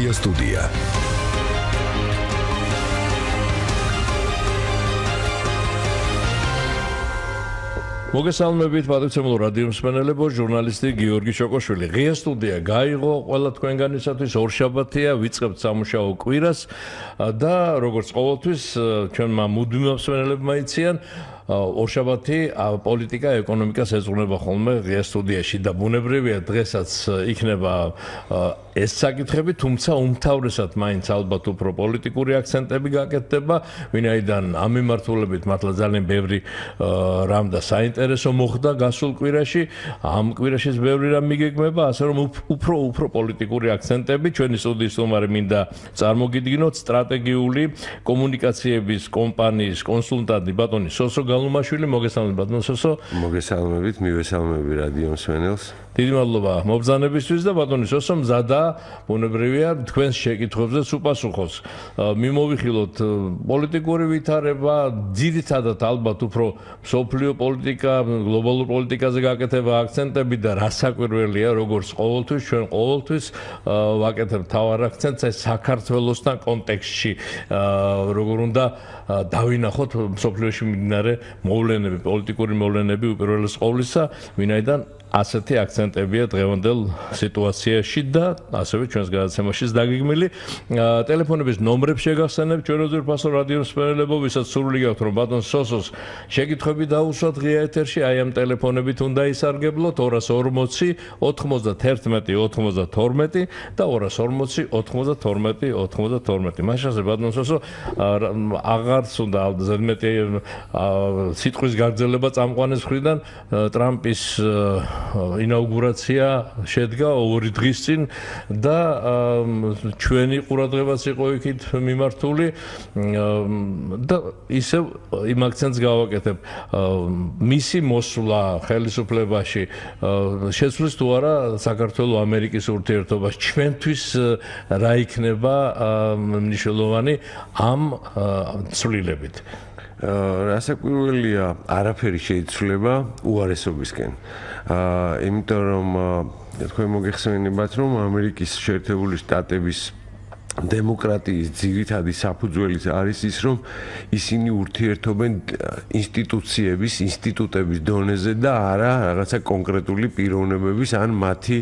ღია სტუდია. მოგესალმებით პატრიცემულ რადიო მსმენელებო, ჟურნალისტი გიორგი შოკოშვილი. ღია სტუდია გაიღო ყველა თქვენგანისათვის ორშაბათია, ვიწყებთ სამუშაო კვირას და როგორც ყოველთვის ჩვენმა მუდმივ მსმენელებმა იციან ორშაბათი პოლიტიკა, ეკონომიკას ეძღვნება ხოლმე ღია სტუდიაში და ბუნებრივია დღესაც იქნება ეს საკითხები, თუმცა უმთავრესად მაინც ალბათ უფრო პოლიტიკური აქცენტები გაკეთდება, ვინაიდან ამ მიმართულებით მართლა ძალიან ბევრი რამ და საინტერესო მოხდა გასულ კვირაში, ამ კვირაშიც ბევრი რამ მიგეგმება, ასე რომ უფრო პოლიტიკური აქცენტები ჩვენი სტუდიის სტუმარი მინდა წარმოგიდგინოთ სტრატეგიული კომუნიკაციების კომპანიის კონსულტანტი ბატონი სოსო გალუმაშვილი. მოგესალმებით ბატონ სოსო. მოგესალმებით, მივესალმები რადიო მსმენელს. დიდი მადლობა მობრძანებისთვის და ბატონი სოსო მზადა ბუნებრივია თქვენს შეკითხვებზეც უპასუხოს. მიმოვიხილოთ პოლიტიკური ვითარება, ძირითადად ალბათ უფრო მსოფლიო პოლიტიკა, გლობალურ პოლიტიკაზე გაკეთება აქცენტები და რა საკვირველია, როგორც ყოველთვის ჩვენ ყოველთვის ვაკეთებთ თავარ აქცენტს ეს საქართველოსთან კონტექსტში, როგორ უნდა დავინახოთ მსოფლიოში მიმდინარე მოვლენები, პოლიტიკური მოვლენები უპირველეს ყოვლისა, ვინაიდან ასეთი აქცენტებია დღევანდელ სიტუაციაში და ასევე ჩვენს გადაცემაშიც დაგეგმილი. ტელეფონების ნომრებს შეგახსენებთ ჩვენ ძვირფასო რადიო მსმენელებო, ვისაც სურვილი გაქვთ რომ ბატონ სოსოს შეკითხვები დაუსვათ ღია ეთერში, აი ამ ტელეფონებით უნდა ისარგებლოთ 240 91 92 და 240 92 92. მაშასე ბატონ სოსო აღარც უნდა ზედმეტი სიტყვის გაგრძელება წამყვანის მხრიდან ტრამპის ინაუგურაცია შედგა 2 დღის წინ და ჩვენი ყურადღებაც იყო იქით მიმართული და ისევ იმ აქცენტს გავაკეთებ მისი მოსვლა ხელისუფლებაში შეცვლის თუ არა საქართველოს ამერიკის ურთიერთობას ჩვენთვის რა იქნება მნიშვნელოვანი ამ ცვლილებით რასაკვირველია არაფერი შეიცვლება უარესობისკენ იმიტომ რომ თქვენ მოგეხსენებათ რომ ამერიკის შეერთებული შტატების დემოკრატიის ძირითადი საფუძველი არის ის, რომ ისინი ურთიერთობენ ინსტიტუციების, ინსტიტუტების დონეზე და არა რაღაცა კონკრეტული პიროვნებების ან მათი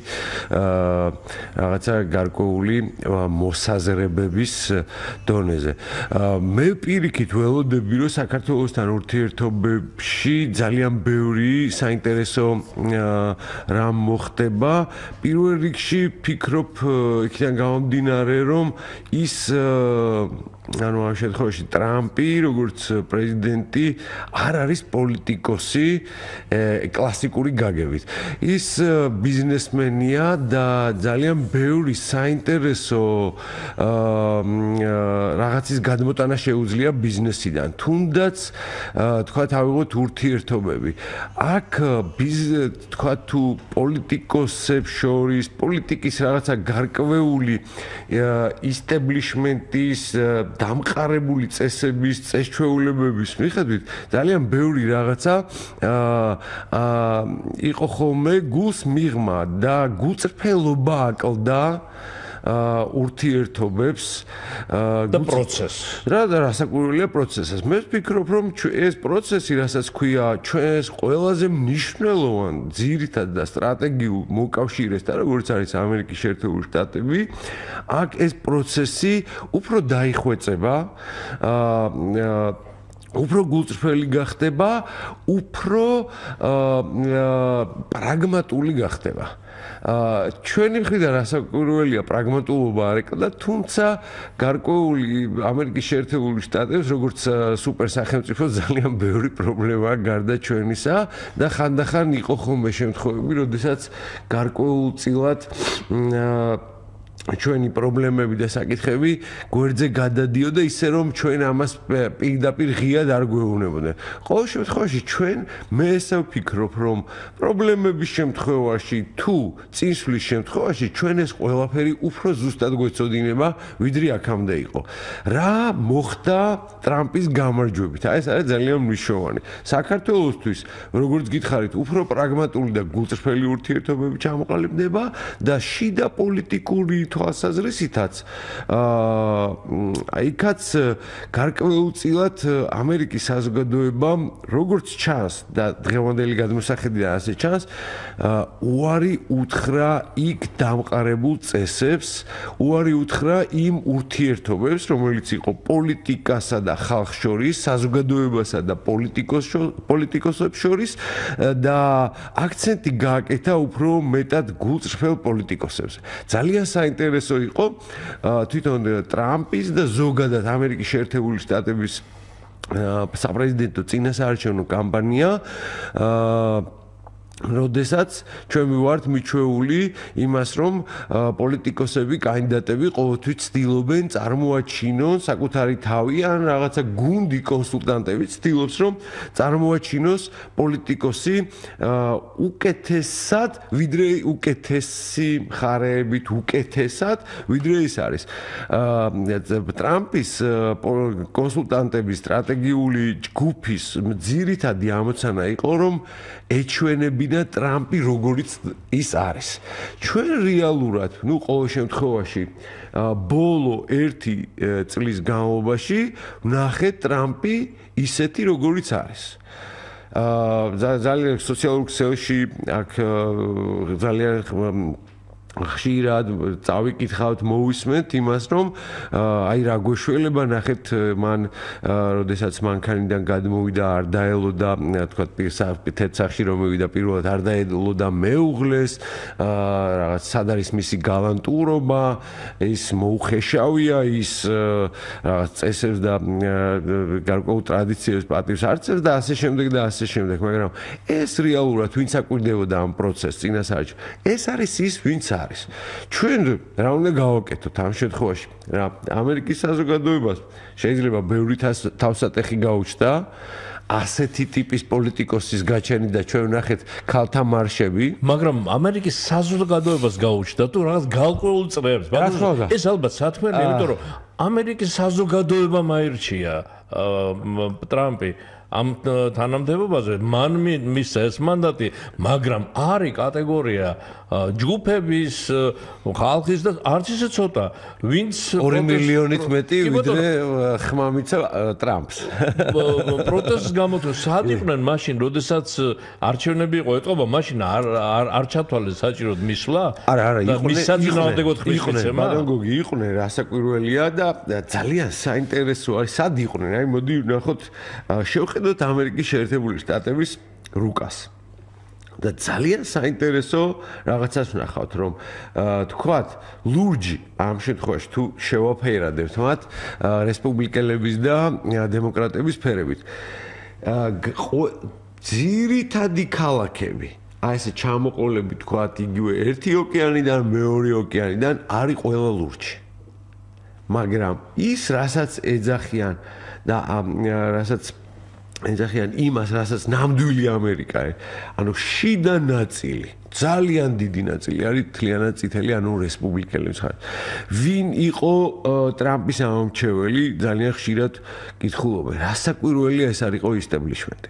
რაღაცა გარკვეული მოსაზრებების დონეზე. მე პირიქით ველოდები, რომ საქართველოსთან ურთიერთობებში ძალიან ბევრი საინტერესო რამ მოხდება. პირველ რიგში ფიქრობ იქიდან გამომდინარე, რომ ის ანუ ამ შემთხვევაში ტრამპი როგორც პრეზიდენტი არ არის პოლიტიკოსი კლასიკური გაგებით. ის ბიზნესმენია და ძალიან ბევრი საინტერესო რაღაცის გადმოტანა შეუძლია ბიზნესიდან. თუნდაც თქვა ავიღოთ ურთიერთობები. აქ თქვა თუ პოლიტიკოსებს შორის პოლიტიკის რაღაცა გარკვეული establishment-ის დამყარებული წესების, წესჩვეულებების მიხედვით ძალიან ბევრი რაღაცა იყო ხოლმე გულს მიღმა და გულწრფელობა აკლდა ურთიერთობებს და პროცესს. რასაკვირველია პროცესს. მე ვფიქრობ, რომ ეს პროცესი, რასაც ქვია, ჩვენს ყველაზე მნიშვნელოვან ძირითად და სტრატეგიულ მოკავშირესთან, როგორც არის ამერიკის შეერთებული შტატები, აქ ეს პროცესი უფრო დაიხვეწება, უფრო გულწრფელი გახდება, უფრო პრაგმატული გახდება. ჩვენი მხრიდან რასაკვირველია პრაგმატულობა არ ეკლდა, თუმცა გარკვეული ამერიკის შეერთებული შტატებს როგორც სუპერსახელმწიფო ძალიან ბევრი პრობლემაა გარდა ჩვენისა და ხანდახან იყო ხოლმე შემთხვევები, როდესაც გარკვეულწილად ჩვენი პრობლემები და საკითხები გვერდზე გადადიოდა ისე რომ ჩვენ ამას პირდაპირ ღიად არ გვეუბნებოდნენ. ყოველ შემთხვევაში ჩვენ მე ესე ვფიქრობ რომ პრობლემების შემთხვევაში თუ წინსვლის შემთხვევაში ჩვენ ეს ყველაფერი უფრო ზუსტად გვეცოდინება ვიდრე აქამდე იყო. რა მოხდა ტრამპის გამარჯვებით? აი ეს არის ძალიან მნიშვნელოვანი. საქართველოსთვის როგორც გითხარით უფრო პრაგმატული და გულწრფელი ურთიერთობები ჩამოყალიბდება და შიდა პოლიტიკური თვალსაზრისითაც იქაც გარკვეულწილად ამერიკის საზოგადოებამ როგორც ჩანს და დღევანდელი გადმოსახედიდან ასე ჩანს უარი უთხრა იქ დამყარებულ წესებს უარი უთხრა იმ ურთიერთობებს რომელიც იყო პოლიტიკასა და ხალხს შორის საზოგადოებასა და პოლიტიკოსებს შორის და აქცენტი გააკეთა უფრო მეტად გულწრფელ პოლიტიკოსებს. ძალიან საინტერესო იყო თვითონ ტრამპის და ზოგადად ამერიკის შეერთებული შტატების საპრეზიდენტო წინასაარჩევნო კამპანია როდესაც ჩვენ ვივართ მიჩვეული იმას რომ პოლიტიკოსები კანდიდატები ყოველთვის ცდილობენ წარმოაჩინონ საკუთარი თავი ან რაღაცა გუნდი კონსულტანტები ცდილობს რომ წარმოაჩინოს პოლიტიკოსი უკეთესად ვიდრე უკეთესი მხარეებით უკეთესად ვიდრე ის არის ტრამპის კონსულტანტების სტრატეგიული ჯგუფის ძირითადი ამოცანა იყო რომ ეჩვენებინა ტრამპი როგორიც ის არის. ჩვენ რეალურად, ყოველ შემთხვევაში, ბოლო 1 წლის განმავლობაში ვნახეთ ტრამპი ისეთი როგორიც არის. ძალიან სოციალურ ქსელში აქ ძალიან ხშირად წავიკითხავთ მოვისმენთ იმას რომ აი რა გვეშველება ნახეთ მან როდესაც მანქანიდან გადმოვიდა არ დაელოდა თქვა თეთრსახში რომ მივიდა პირველად არ დაელოდა მეუღლეს რაღაც სად არის მისი გალანტურობა ის მოუხეშავია ის რაღაც წესებს და გარკვეულ ტრადიციებს პატივს არცევს და ასე შემდეგ და ასე შემდეგ მაგრამ ეს რეალურად ვინც აკვირდებოდა ამ პროცესს წინასაარჩევნო ეს არის ის ვინც არის. ჩვენ რა უნდა გავაკეთოთ ამ შემთხვევაში? რა ამერიკის საზოგადოებას შეიძლება ბევრი თავსატეხი გაუჩნდა ასეთი ტიპის პოლიტიკოსის გაჩენით და ჩვენ ვნახეთ ქალთა მარშები, მაგრამ ამერიკის საზოგადოებას გაუჩნდა თუ რაღაც გარკვეულ წრეებს. ეს ალბათ სათქმელია, იმიტომ რომ ამერიკის საზოგადოებამ აირჩია ტრამპი ამ თანამდებობაზე მან მისცა ეს მანდატი, მაგრამ არის კატეგორია ჯგუფების, ხალხის და არც ისე ცოტა, ვინც 2 მილიონით მეტი ვიდრე ხმა მიცა ტრამპს. პროტესტს გამოთქვეს, სად იყვნენ მაშინ, როდესაც არჩევნები იყო ეტყობა, მაშინ არ ჩათვალეს საჭიროდ მისვლა? არა, მის საწინააღმდეგოდ ხმისმიცემა? მაგრამ გოგი იყვნენ, რასაკვირველია და ძალიან საინტერესო არის, სად იყვნენ? აი მოდი ვნახოთ, შევხედოთ ამერიკის შეერთებული შტატების რუკას. და ძალიან საინტერესო რაღაცას ვნახავთ, რომ თქვათ, ლურჯი ამ შემთხვევაში თუ შევაფერადებთ მათ რესპუბლიკელების და დემოკრატების ფერებით. ძირითადი ქალაქები, აი ესე ჩამოყოლები თქვათ, იგივე ერთი ოკეანიდან, მეორე ოკეანიდან არის ყველა ლურჯი. მაგრამ ის, რასაც ეძახიან და რასაც ეძახიან იმას, რასაც ნამდვილი ამერიკა არის. ანუ შიდა ნაწილი, ძალიან დიდი ნაწილი არის მთლიანად წითელი, ანუ რესპუბლიკელების მხარე. ვინ იყო ტრამპის ამომრჩეველი, ძალიან ხშირად კითხულობენ. რასაკვირველია ეს არისო ისტაბლიშმენტი.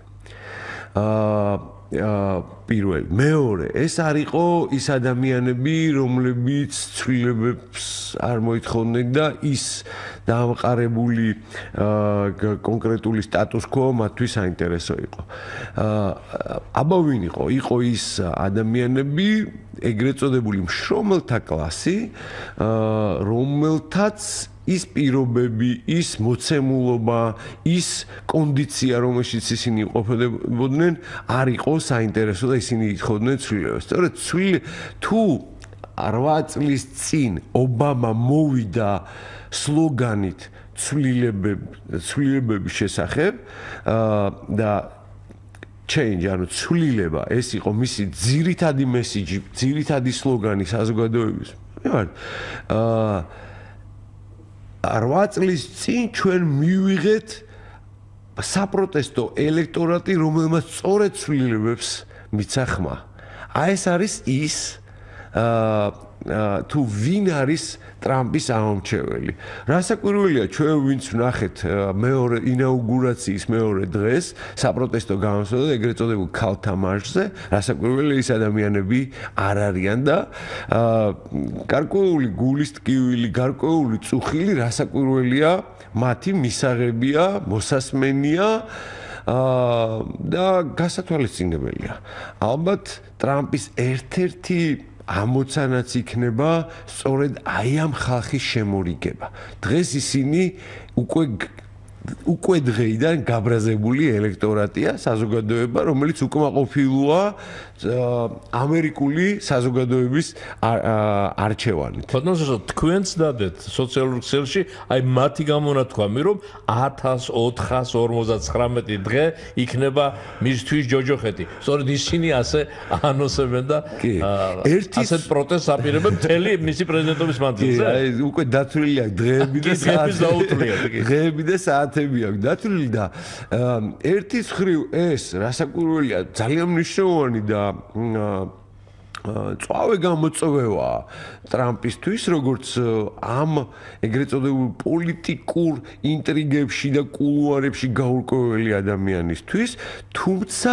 პირველი, მეორე, ეს არისო ის ადამიანები, რომლებიც ცვლილებებს არ მოითხოვდნენ და ის დამყარებული კონკრეტული სტატუს quo მათთვის საინტერესო იყო. აბა ვინ იყო? იყო ის ადამიანები, ეგრეთ წოდებული მშრომელთა კლასი, რომელთაც ის პირობები, ის მოცემულობა, ის კონდიცია, რომელშიც ისინი ყოფილებოდნენ, არ იყო საინტერესო და ისინი ითხოვდნენ ცვლილებებს. სწორედ თუ 8 წლის წინ ობამა მოვიდა სლოგანით ცვლილებების შესახებ და change, ანუ ცვლილება, ეს იყო მისი ძირითადი მესიჯი, ძირითადი სლოგანი საზოგადოების. 8 წლის წინ ჩვენ მივიღეთ საპროტესტო ელექტორატი, რომელმაც სწორედ ცვლილებებს მიცა ხმა. აი ეს არის ის თუ ვინ არის ტრამპის ამომრჩეველი. რასაკვირველია, ჩვენ ვინც ვნახეთ მეორე ინაუგურაციის მეორე დღეს საპროტესტო გამოსვლა ეგრეთ წოდებულ ქალთა მარშზე, რასაკვირველია ის ადამიანები არ არიან და გარკვეული გულის ტკივილი, გარკვეული წუხილი რასაკვირველია, მათი მისაღებია, მოსასმენია და გასათვალისწინებელია. ალბათ ტრამპის ერთ-ერთი ამოცანაც იქნება სწორედ აი ამ ხალხის შემორიგება. დღეს ისინი უკვე დღეიდან გაბრაზებული ელექტორატია, საზოგადოება, რომელიც უკმაყოფილოა ამერიკული საზოგადოების არჩევანით. ბატონო, თქვენც დადეთ სოციალურ ქსელში, აი მათი გამონათქვამი, რომ 1459 დღე იქნება მისთვის ჯოჯოხეთი. სწორედ ისინი ასე ანონსებენ და ასეთ პროტესტს აპირებენ მთელი მისი პრეზიდენტობის მანძილზე. აი უკვე დათვლილია დღეები და საათები. დღეები და საათები აქვს დათვლილი და ერთის ხრივ ეს რასაკვირველია ძალიან მნიშვნელოვანი და წვავე გამოწვევა ტრამპისთვის, როგორც ამ ეგრეთ წოდებულ პოლიტიკურ ინტრიგებში და კულუარებში გაურკვეველი ადამიანისთვის, თუმცა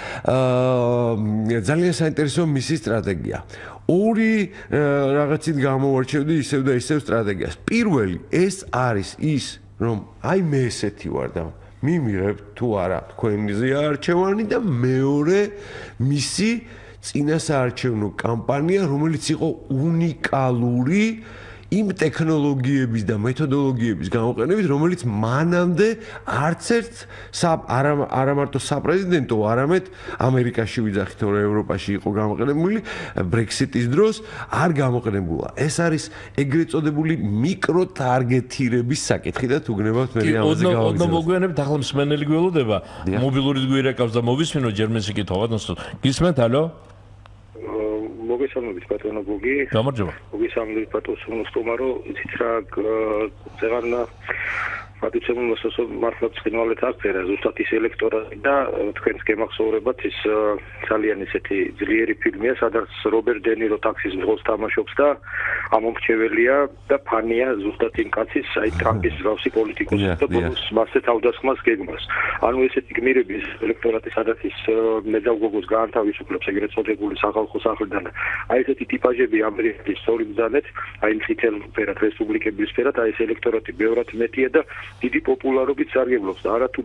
ძალიან საინტერესოა მისი სტრატეგია. ორი რაღაცით გამოვარჩევდი ისევ და ისევ სტრატეგიას. პირველი, ეს არის ის, რომ აი მე ესეთი ვარ და მიმიღებ თუ არა თქვენზე არჩევანი და მეორე მისი წინასაარჩევნო კამპანია, რომელიც იყო უნიკალური იმ ტექნოლოგიების და მეთოდოლოგიების გამოყენებით, რომელიც მანამდე არც ერთ არა მარტო საპრეზიდენტო, არამედ ამერიკაში ვიძახით, რომ ევროპაში იყო გამოყენებული, ბრექსიტის დროს არ გამოყენებულა. ეს არის ეგრეთ წოდებული მიკროტარგეტირების საკითხი და თუ გნებავთ მე ამაზე გავაგზავნე. ოდნავ მოგვიანებით ახლა მსმენელი გველოდება, მობილური გვირეკავს და მოვისმინო ჯერმენს იკითხვა, ბატონო. გისმენთ, ალო? მოგესალმებით ბატონო გოგი. გამარჯობა. მოგესალმებით ბატონო სტომარო, იცით რა ზეგან პატიცემულოს მართლაც ხინვალეთ აღწერა ზუსტად ის ელექტორატი და თქვენს გემახსოვრებათ ის ძალიან ისეთი ძლიერი ფილმია, სადაც რობერტ დე ნირო ტაქსის მძღოლს თამაშობს და ამომრჩეველია და ფანია ზუსტად იმ კაცის, აი ტრამპის მსგავსი პოლიტიკოსის და ბოლოს მასზე თავდასხმას გეგმავს. ანუ ესეთი გმირების ელექტორატი, სადაც ის მეძალგოგოს გაანთავისუფლებს ეგრეთ წოდებული სახალხო სახლიდან. აი ესეთი ტიპაჟები ამერიკის სწორი ბრძანეთ, აი მწითელ ფერად რესპუბლიკების ფერად, აი ეს ელექტორატი ბევრად მეტია და დიდი პოპულარობით სარგებლობს და არათუ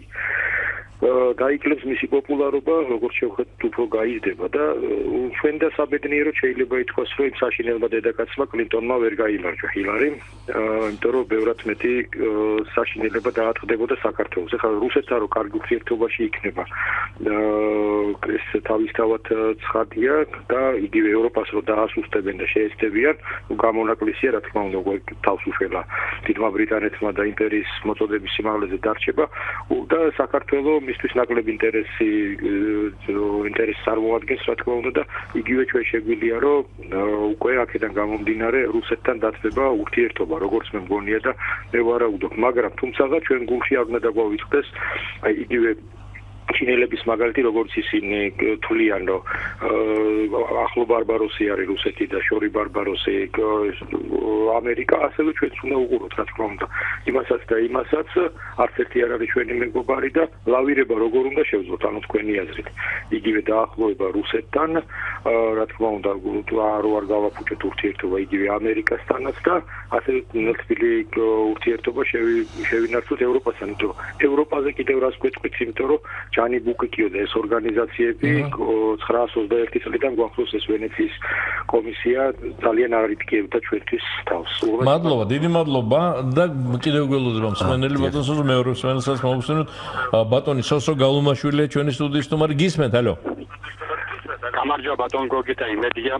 დაიკლებს მისი პოპულარობა, როგორც შევხედოთ, უფრო გაიზრდება და ჩვენ და საბედნიეროდ შეიძლება ითქვას, რომ იმ საშინელმა დედაკაცმა კლინტონმა ვერ გაიმარჯვა ჰილარი, იმიტომ რომ ბევრად მეტი საშინელება დაატყდებოდა საქართველოს. ეხლა რუსეთთან რო კარგი ურთიერთობაში იქნება, ეს თავისთავად ცხადია და იგივე ევროპას რო დაასუსტებენ და შეეცდებიან, გამონაკლისია, რა თქმა უნდა, თავს უშველა დიდმა ბრიტანეთმა და იმპერიის მოწოდების სიმაღლეზე დარჩება და საქართველოს მისთვის ნაკლები ინტერესს წარმოადგენს, რა თქმა უნდა და იგივე ჩვენ შეგვიძლია, რომ უკვე აქედან გამომდინარე რუსეთთან დათბება ურთიერთობა, როგორც მე მგონია და მე ვარაუდობ, მაგრამ თუმცა ჩვენ გულში აღნა დაგვავიწყდეს, აი იგივე ჩინელების მაგალითი, როგორც ისინი თვლიან, რომ ახლო ბარბაროსი არის რუსეთი და შორი ბარბაროსი ამერიკა, ასევე ჩვენც უნდა უყუროთ, რა თქმა უნდა, იმასაც და იმასაც, არც ერთი არ არის ჩვენი მეგობარი და ლავირება როგორ უნდა შევძლოთ, ანუ თქვენი აზრით. იგივე დაახლოება რუსეთთან, რა თქმა უნდა, რო არ გავაფუჭოთ ურთიერთობა იგივე ამერიკასთანაც და ასევე ნათბილი ურთიერთობა შევინარჩუნოთ ევროპასთან, იმიტომ რომ ევროპაზე კიდევ რას გვეტყვით, იმიტომ რომ ჯანი ბუკიკიო და ეს ორგანიზაციები 921 წლიდან გვახსოვს ეს ვენეციის კომისია ძალიან არ იტკიებდა ჩვენთვის თავს. მადლობა, დიდი მადლობა და კიდევ გველოდება მსმენელი ბატონო სოსო, მეორე მსმენელსაც მოვუსმინოთ. ბატონი სოსო გალუმაშვილია ჩვენი სტუდიის სტუმარი, გისმენთ, ალო? გამარჯობა ბატონო გოგი და იმედია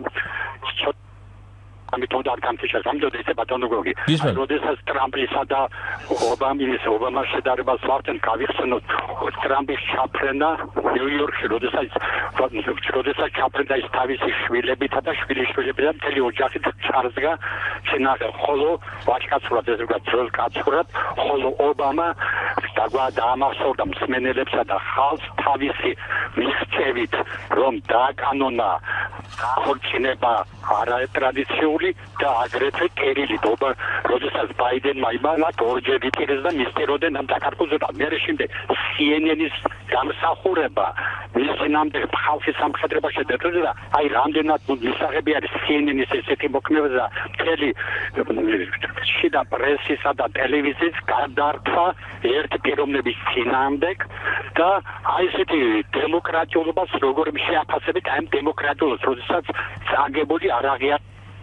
ამიტომ და გამწიშა სამჯერ ისე ბატონო გოგი. როდესაც ტრამპისა და ობამას შედარებას ვარდენ გავიხსენოთ ტრამპის ჩაფრენა ნიუ-იორკში, როდესაც ჩაფრენა ის თავისი შვილებითა და შვილიშვილებითა მთელი ოჯახით ჩარსდგა შენახე, ხოლო ვაჭკაცურად ეს ვიგა ძველ კაცურად, ხოლო ობამა დაამახსოვრდა მსმენელებსა და ხალხს თავისი მიღწევით, რომ დააკანონა ხორცნება არატრადიციული და აგრეთვე კერილი დობა, როდესაც ბაიდენმა იმალა ორჯერ იპირეს და მისტეროდენ ამ საქართველოს და მე შემდეგ CNN-ის გამსახურება მის წინამდე ხალხის სამხედროება შედარდა და აი რამდენად მისაღები არის CNN-ის ესეთი მოქმედება და მთელი შიდა პრესისა და ტელევიზიის გადართვა ერთ პიროვნების წინამდე და აი ესეთი დემოკრატიულობას როგორ შეაფასებით ამ დემოკრატიულობას, როდესაც წაგებული არ აღია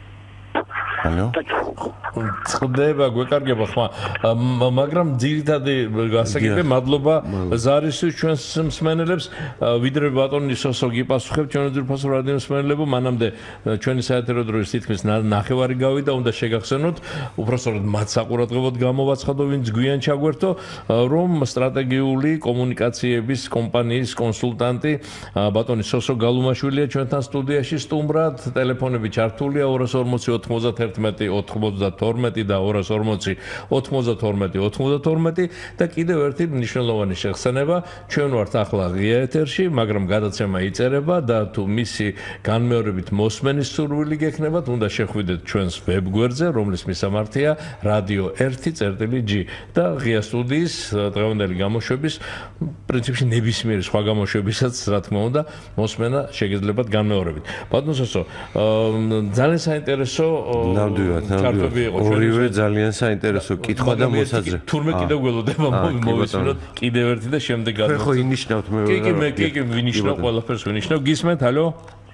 წდება გვეკარგება ხმა მაგრამ ძირითადი გასაგები მადლობა ზარისთვის ჩვენს მსმენელებს ვიდრე ბატონი სოსო გიპასუხებ ჩვენი ძირფასო რადიო მსმენელებო მანამდე ჩვენი საეთერო დროის თითქმის ნახევარი გავიდა უნდა შეგახსენოთ უпроსტოდ მათ საყურადღებოდ გამოვაცხადო ვინც გვიან ჩაგვერთო რომ სტრატეგიული კომუნიკაციების კომპანიის კონსულტანტი ბატონი სოსო გალუმაშვილია ჩვენთან სტუდიაში სტუმრად ტელეფონები ჩართულია 240 91 92 და 240 92 92 და კიდევ ერთი მნიშვნელოვანი შეხსენება ჩვენ ვართ ახლა ღია ეთერში მაგრამ გადაცემა იწერება და თუ მისი განმეორებით მოსმენის სურვილი გექნებათ უნდა შეხვიდეთ ჩვენს ვებგვერდზე რომლის მისამართია radio 1.g და ღია სტუდიის დღევანდელი გამოშვების პრინციპში ნებისმიერი სხვა გამოშვებისაც რა თქმა უნდა მოსმენა შეგეძლებათ განმეორებით ბატონო სოსო ძალიან საინტერესო ნამდვილად ორივე ძალიან საინტერესო კითხვა და მოსაზრება თურმე კიდევ გველოდება მოვისმინოთ კიდევ ერთი და შემდეგ გადავიდეთ ხო ინიშნავთ მე კი ვინიშნავ ყველაფერს ვინიშნავ გისმენთ ალო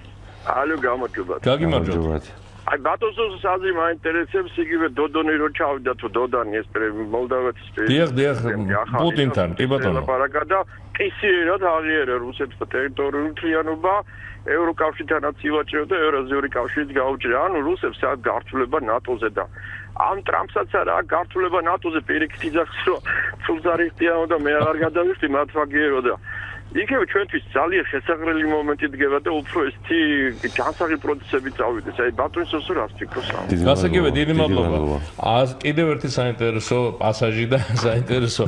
გამარჯობათ გაგიმარჯობათ აი ბატონოს საზი მაინტერესებს იგივე დოდონი რო ჩავიდა თუ დოდანი ეს მოლდავეთის დიახ პუტინთან კი ბატონო და კისიერად აღიერა რუსეთის ტერიტორიული მთლიანობა ევროკავშირთანაც ივაჭრა და ევრაზიული კავშირით გაუჭრა ანუ რუსებს აქ გართულება ნატოზე და ამ ტრამპსაც არა გართულება ნატოზე პირიქით იძახს რომ სულზარიხტია და მე აღარ გადავიხდი მათ ვაგიერო და იქნებ ჩვენთვის ძალიან შესაძლებელი მომენტი დგება და უფრო ესეთი განსაღი პროცესები წავიდეს. აი ბატონის ოსო რას ფიქრობს ამ? გასაგებია, დიდი მადლობა. კიდევ ერთი საინტერესო პასაჟი და საინტერესო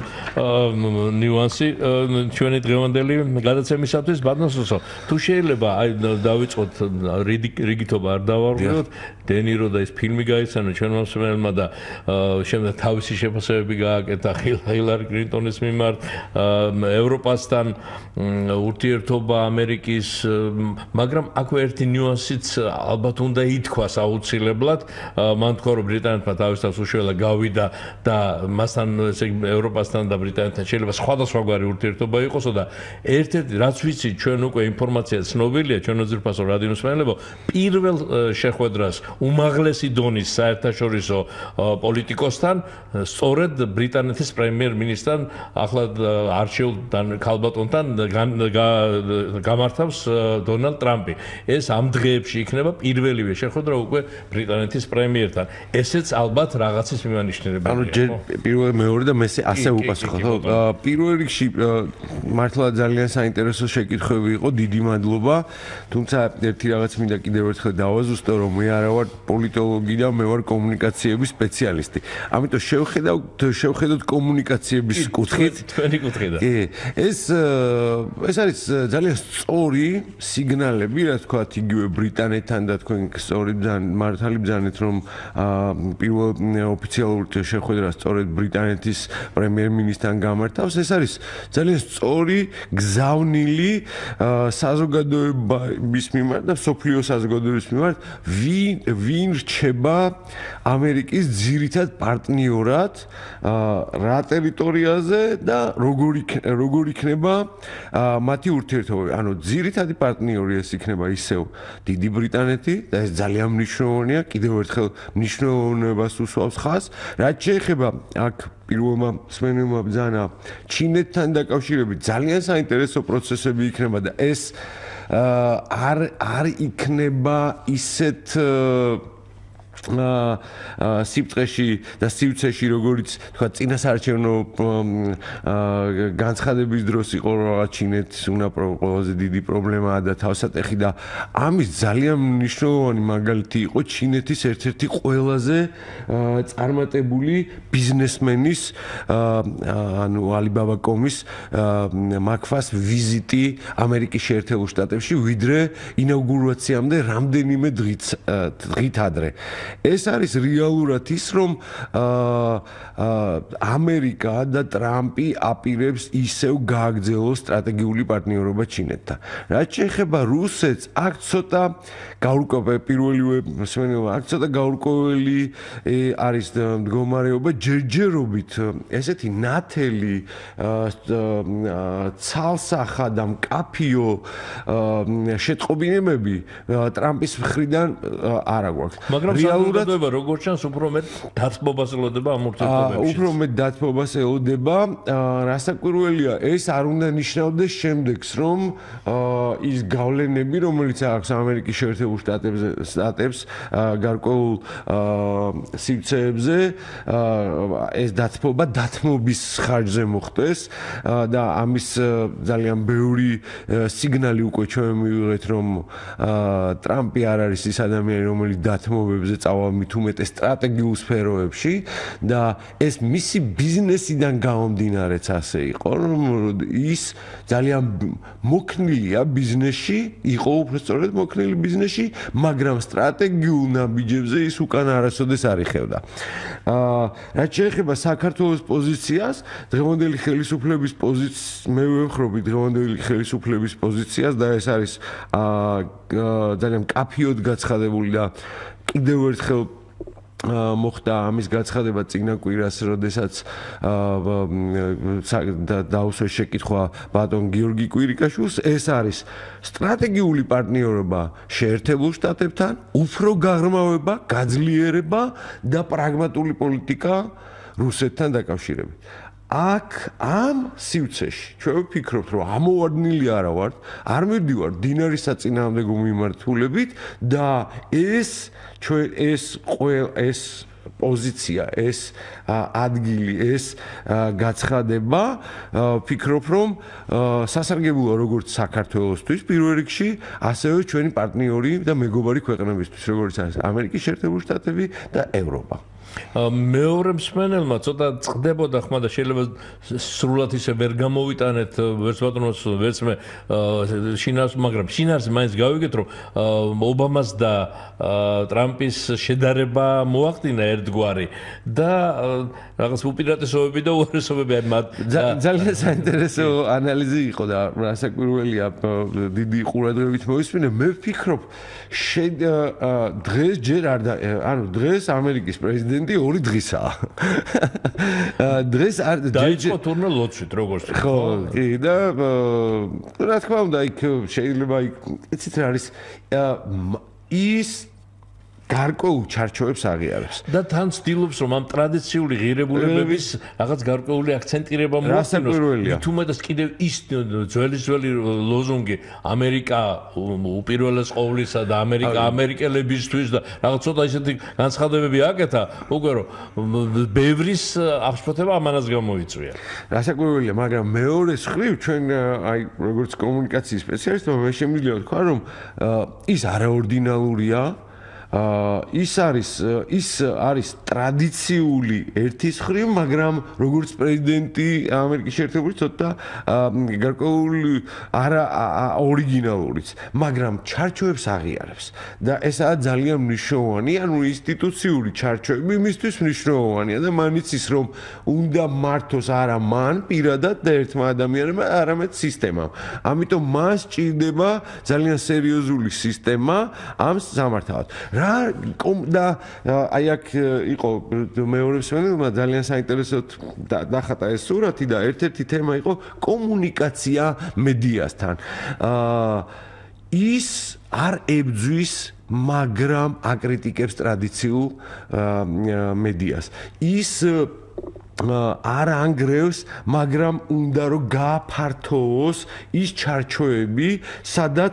ნიუანსი ჩვენი დღევანდელი გადაცემისათვის ბატონის ოსო. თუ შეიძლება აი დავიწყოთ რიგითობა არ დავარღვიოთ, დენირო და ეს ფილმი გაიცანო ჩვენმა მსმენელმა და შემდეგ თავისი შეფასებები გააკეთა ჰილარი კლინტონის მიმართ ევროპასთან ურთიერთობა ამერიკის მაგრამ აქვე ერთი ნიუანსიც ალბათ უნდა ითქვას აუცილებლად მან თქვა რომ ბრიტანეთმა თავის თავს უშველა გავიდა და მასთან ესე ევროპასთან და ბრიტანეთთან შეიძლება სხვადასხვაგვარი ურთიერთობა იყოსო და ერთ-ერთი რაც ვიცი ჩვენ უკვე ინფორმაცია ცნობილია ჩვენ ძირფასო რადიო მსმენელებო პირველ შეხვედრას უმაღლესი დონის საერთაშორისო პოლიტიკოსთან სწორედ ბრიტანეთის პრემიერ-მინისტრთან ახლად არჩეულ ქალბატონთან გამართავს დონალდ ტრამპი. ეს ამ დღეებში იქნება პირველივე შეხვედრა უკვე ბრიტანეთის პრემიერთან. ესეც ალბათ რაღაცის მიმანიშნებელია. ანუ ჯერ პირველ მეორე და მესე ასე უპასუხოთ. პირველ რიგში მართლა ძალიან საინტერესო შეკითხვები იყო. დიდი მადლობა. თუმცა ერთი რაღაც მინდა კიდევ ერთხელ დავაზუსტო, რომ მე არა ვარ პოლიტოლოგი და მე ვარ კომუნიკაციების სპეციალისტი. ამიტომ შევხედოთ კომუნიკაციების კუთხით. თქვენი კუთხიდან. კი, ეს არის ძალიან სწორი სიგნალები, რა თქვა, იგივე ბრიტანეთთან და თქვენ სწორი მართალი ბრძანეთ, რომ პირველ ოფიციალურ შეხვედრას სწორედ ბრიტანეთის პრემიერ-მინისტრთან გამართავს. ეს არის ძალიან სწორი, გზავნილი საზოგადოების მიმართ და სოფლიო საზოგადოების მიმართ, ვინ რჩება ამერიკის ძირითად პარტნიორად რა ტერიტორიაზე და როგორ იქნება მათი ურთიერთობები. ანუ ძირითადი პარტნიორი ეს იქნება ისევ დიდი ბრიტანეთი და ეს ძალიან მნიშვნელოვანია, კიდევ ერთხელ მნიშვნელოვნებას უსვამს ხაზს. რაც შეეხება აქ პირველმა მსმენელმა ბრძანა ჩინეთთან დაკავშირებით ძალიან საინტერესო პროცესები იქნება და ეს არ იქნება ისეთ სიბწყეში და სივრცეში როგორც თქვა წინასაარჩევნო განცხადების დროს იყო რაღაც ჩინეთის ყველაზე დიდი პრობლემაა და თავსატეხი და ამის ძალიან მნიშვნელოვანი მაგალითი იყო ჩინეთის ერთ-ერთი ყველაზე წარმატებული ბიზნესმენის ანუ Alibaba.com-ის მაქფას ვიზიტი ამერიკის შეერთებულ შტატებში ვიდრე ინაუგურაციამდე რამდენიმე დღით ადრე. ეს არის რეალურად ის, რომ ამერიკა და ტრამპი აპირებს ისევ გააგრძელოს სტრატეგიული პარტნიორობა ჩინეთთან. რაც შეეხება რუსეთს, აქ ცოტა გაურკვეველი მსმენელობა, აქ ცოტა გაურკვეველი არის მდგომარეობა ჯერჯერობით ესეთი ნათელი ცალსახა და მკაფიო შეტყობინებები ტრამპის მხრიდან არ აგვაქვს. მაგრამ რეალურად როგორც ჩანს უფრო მეტ დათმობას ელოდება ამ ურთიერთობებში. უფრო მეტ დათმობას ელოდება, რასაკვირველია, ეს არ უნდა ნიშნავდეს შემდეგს, რომ ის გავლენები, რომელიც აქვს ამერიკის შეერთებულ შტატებს გარკვეულ სივრცეებზე, ეს დათმობა დათმობის ხარჯზე მოხდეს და ამის ძალიან ბევრი სიგნალი უკვე ჩვენ მივიღეთ, რომ ტრამპი არ არის ის ადამიანი, რომელიც დათმობებზე წავა მით უმეტეს სტრატეგიულ სფეროებში და ეს მისი ბიზნესიდან გამომდინარეც ასე იყო, რომ ის ძალიან მოქნილია ბიზნესში, იყო უბრალოდ მოქნილი ბიზნესში, მაგრამ სტრატეგიულ ნაბიჯებზე ის უკან არასოდეს არ იხევდა. რაც შეეხება საქართველოს პოზიციას, დღევანდელი ხელისუფლების მე ვემხრობი დღევანდელი ხელისუფლების პოზიციას და ეს არის ძალიან მკაფიოდ გაცხადებული და კიდევ ერთხელ მოხდა ამის გაცხადება წინა კვირას, როდესაც დაუსვეს შეკითხვა ბატონ გიორგი კვირიკაშვილს, ეს არის სტრატეგიული პარტნიორობა შეერთებულ შტატებთან, უფრო გაღრმავება, გაძლიერება და პრაგმატული პოლიტიკა რუსეთთან დაკავშირებით. აქ ამ სივრცეში ჩვენ ვფიქრობთ, რომ ამოვარდნილი არა ვართ, არ მივდივართ დინარის საწინააღმდეგო მიმართულებით და ეს პოზიცია, ეს ადგილი, ეს გაცხადება, ვფიქრობ, რომ სასარგებლოა როგორც საქართველოსთვის პირველ რიგში, ასევე ჩვენი პარტნიორი და მეგობარი ქვეყნებისთვის, როგორც არის ამერიკის შეერთებული შტატები და ევროპა. მეორე მსმენელმა ცოტა წდებოდა ხმა და შეიძლება სრულად ისე ვერ გამოვიტანეთ ვერც ბატონოს ვერც მე შინაარს, მაგრამ შინაარს მაინც გავიგეთ, რომ ობამას და ტრამპის შედარება მოახდინა ერთგვარი და რაღაც უპირატესობები და უარესობები არის მათ. ძალიან საინტერესო ანალიზი იყო და რასაკვირველია, დიდი ყურადღებით მოვისმინე. მე ვფიქრობ, დღეს ჯერ არ და ანუ დღეს ამერიკის პრეზიდენტი 2 დღისაა. დღეს არ დაიწყო თურმე ლოცვით როგორც ხო, კი და რა თქმა უნდა, იქ შეიძლება იცით რა არის ის გარკვეულ ჩარჩოებს აღიარებს. და თან ცდილობს, რომ ამ ტრადიციული ღირებულებების რაღაც გარკვეული აქცენტირება მოახდინოს. მით უმეტეს კიდევ ის ძველი ლოზუნგი ამერიკა უპირველეს ყოვლისა და ამერიკა ამერიკელებისთვის და რაღაც ცოტა ისეთი განცხადებები აკეთა, უკვე რომ ბევრის აღშფოთება ამანაც გამოიწვია. რასაკვირველია, მაგრამ მეორეს მხრივ ჩვენ აი როგორც კომუნიკაციის სპეციალისტმა მე შემიძლია ვთქვა, რომ ის არაორდინალურია. ის არის ტრადიციული ერთის მხრივ, მაგრამ როგორც პრეზიდენტი ამერიკის შეერთებული ცოტა გარკვეული არა ორიგინალურიც, მაგრამ ჩარჩოებს აღიარებს და ესაა ძალიან მნიშვნელოვანი, ანუ ინსტიტუციური ჩარჩოები მისთვის მნიშვნელოვანია და მან იცის, რომ უნდა მართოს არა მან პირადად და ერთმა ადამიანმა, არამედ სისტემამ. ამიტომ მას სჭირდება ძალიან სერიოზული სისტემა ამ სამართავად. და აი აქ იყო მეორე მსმენელმა ძალიან საინტერესოდ დახატა ეს სურათი და ერთ-ერთი თემა იყო კომუნიკაცია მედიასთან. ის არ ებძვის, მაგრამ აკრიტიკებს ტრადიციულ მედიას. ის არ ანგრევს, მაგრამ უნდა რომ გააფართოვოს ის ჩარჩოები, სადაც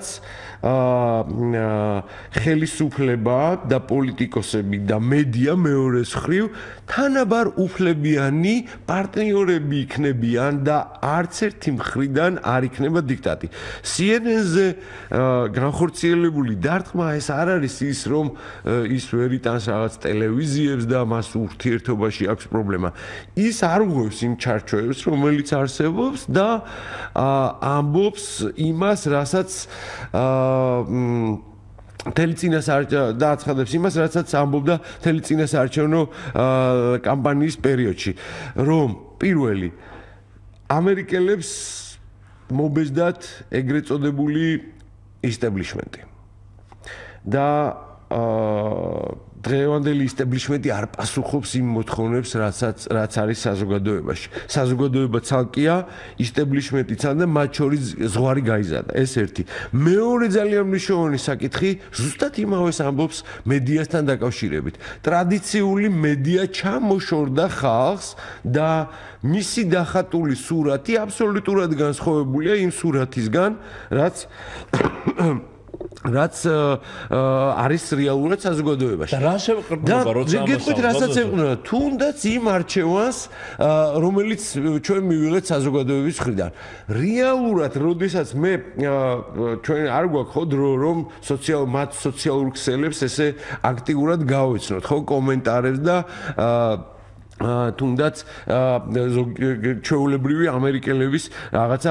ხელისუფლება და პოლიტიკოსები და მედია მეორეს მხრივ თანაბარ უფლებიანი პარტნიორები იქნებიან და არც ერთი მხრიდან არ იქნება დიქტატი. CNN-ზე განხორციელებული დარტყმა ეს არ არის ის, რომ ის ვერ იტანს რაღაც ტელევიზიებს და მას ურთიერთობაში აქვს პრობლემა. ის არ უღებს იმ ჩარჩოებს, რომელიც არსებობს და ამბობს იმას, რასაც დააცხადებს იმას, რასაც ამბობდა მთელი წინასაარჩევნო კამპანიის პერიოდში, რომ პირველი ამერიკელებს მობეზდათ ეგრეთ წოდებული ისტებლიშმენტი და დღევანდელი ისტებლიშმენტი არ პასუხობს იმ მოთხოვნებს, რაც არის საზოგადოებაში. საზოგადოება ცალკეა, ისტებლიშმენტიც და მათ შორის ზღვარი გაიზარდა. ეს ერთი. მეორე ძალიან მნიშვნელოვანი საკითხი, ზუსტად იმავეს ამბობს მედიასთან დაკავშირებით. ტრადიციული მედია ჩამოშორდა ხალხს და მისი დახატული სურათი აბსოლუტურად განსხვავებულია იმ სურათისგან, რაც არის რეალურად საზოგადოებაში. და რა შევყრდნობა, როცა ამას გეტყვით, რასაც ევყრდნობა, თუნდაც იმ არჩევანს, რომელიც ჩვენ მივიღეთ საზოგადოების მხრიდან. რეალურად, როდესაც მე ჩვენ არ გვაქვს ხო დრო, რომ სოციალურ ქსელებს ესე აქტიურად გავეცნოთ, ხო, კომენტარებს და თუნდაც ჩვეულებრივი ამერიკელების რაღაცა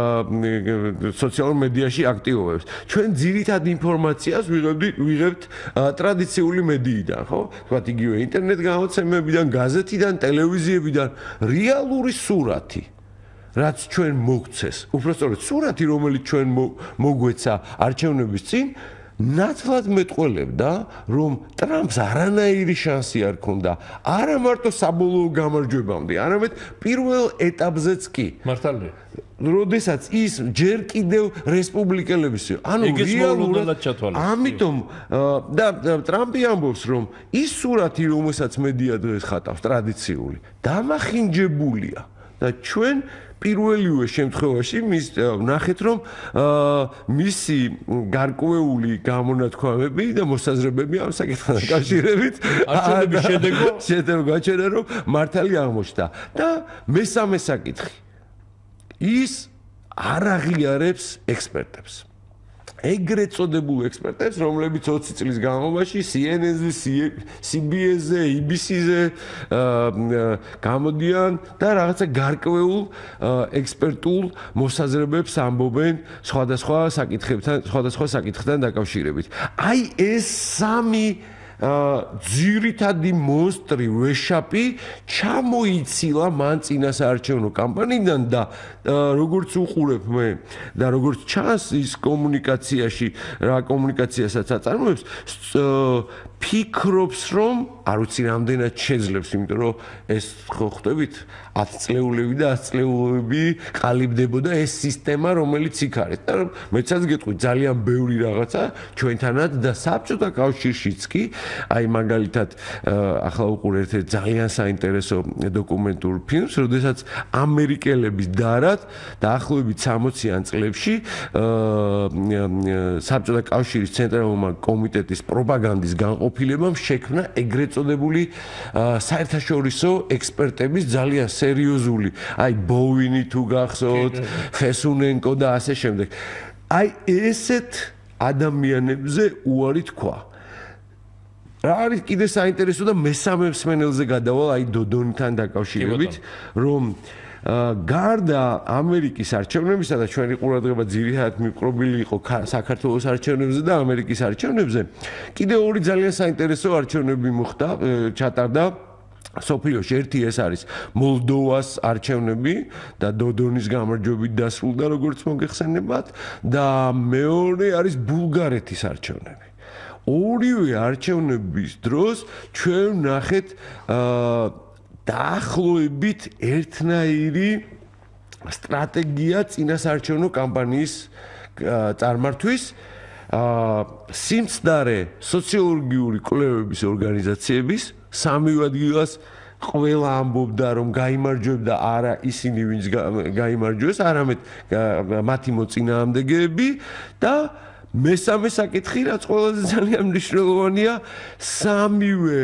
სოციალურ მედიაში აქტივობებს. ჩვენ ძირითად ინფორმაციას ვიღებთ ტრადიციული მედიიდან, ხო? თქვათ იგივე ინტერნეტ გამოცემებიდან, გაზეთიდან, ტელევიზიებიდან, რეალური სურათი. რაც ჩვენ მოგცეს. უბრალოდ სურათი, რომელიც ჩვენ მოგვეცა არჩევნების წინ ნათლად მეტყველებდა, რომ ტრამპს არანაირი შანსი არ ქონდა, არა მარტო საბოლოო გამარჯვებამდე, არამედ პირველ ეტაპზეც კი. მართალია. როდესაც ის ჯერ კიდევ რესპუბლიკელების, ანუ რეალურად ამიტომ და ტრამპი ამბობს, რომ ის სურათი, რომელსაც მედია დღეს ხატავს, ტრადიციული, დამახინჯებულია და ჩვენ პირველივე შემთხვევაში ვნახეთ, რომ მისი გარკვეული გამონათქვამები და მოსაზრებები ამ საკითხთან დაკავშირებით არჩევნების შედეგო გაჩერდა, რომ მართალი აღმოჩნდა. და მესამე საკითხი. ის არ აღიარებს ექსპერტებს. ეგრეთ წოდებულ ექსპერტებს, რომლებიც 20 წლის განმავლობაში CNN-ზე, CBS-ზე, ABC-ზე გამოდიან და რაღაცა გარკვეულ ექსპერტულ მოსაზრებებს ამბობენ სხვადასხვა საკითხებთან დაკავშირებით. აი ეს სამი ძირითადი მონსტრი ვეშაპი ჩამოიცილა მან წინასაარჩევნო კამპანიიდან და როგორც უყურებ მე და როგორც ჩანს ის კომუნიკაციაში რა კომუნიკაციასაც აწარმოებს ფიქრობს რომ არ ვიცი რამდენად შეძლებს, იმიტომ რომ ეს ხო ხვდებით 10 წლეულები და 100 წლეულები ყალიბდებოდა ეს სისტემა, რომელიც იქ არის. და მეცაც გეტყვი ძალიან ბევრი რაღაცა ჩვენთანაც და საბჭოთა კავშირშიც კი, აი მაგალითად ახლა უყურე ერთ ძალიან საინტერესო დოკუმენტურ ფილმს, როდესაც ამერიკელების დარად დაახლოებით 60-იან წლებში საბჭოთა კავშირის ცენტრალურმა კომიტეტის პროპაგანდის განყოფილებამ შექმნა ეგრეთ წოდებული საერთაშორისო ექსპერტების ძალიან სერიოზული, აი ბოვინი თუ გახსოვთ, ფესუნენკო და ასე შემდეგ. აი ესეთ ადამიანებზე უარი თქვა. რა არის კიდე საინტერესო და მესამე მსმენელზე გადავალ აი დოდონთან დაკავშირებით, რომ გარდა ამერიკის არჩევნებისა და ჩვენი ყურადღება ძირითადად მიყრობილი იყო საქართველოს არჩევნებზე და ამერიკის არჩევნებზე, კიდე ორი ძალიან საინტერესო არჩევნები მოხდა, ჩატარდა სოფლიოში. ერთი ეს არის მოლდოვას არჩევნები და დოდონის გამარჯვებით დასრულდა, როგორც მოგეხსენებათ, და მეორე არის ბულგარეთის არჩევნები. ორივე არჩევნების დროს ჩვენ ვნახეთ დაახლოებით ერთნაირი სტრატეგია წინასაარჩევნო კამპანიის წარმართვის. სიმცდარე სოციოლოგიური კვლევების ორგანიზაციების 3 ადგილას ყველა ამბობდა რომ გაიმარჯვებდა არა ისინი ვინც გაიმარჯვეს, არამედ მათი მოწინააღმდეგეები და მესამე საკითხი რაც ყველაზე ძალიან მნიშვნელოვანია, სამივე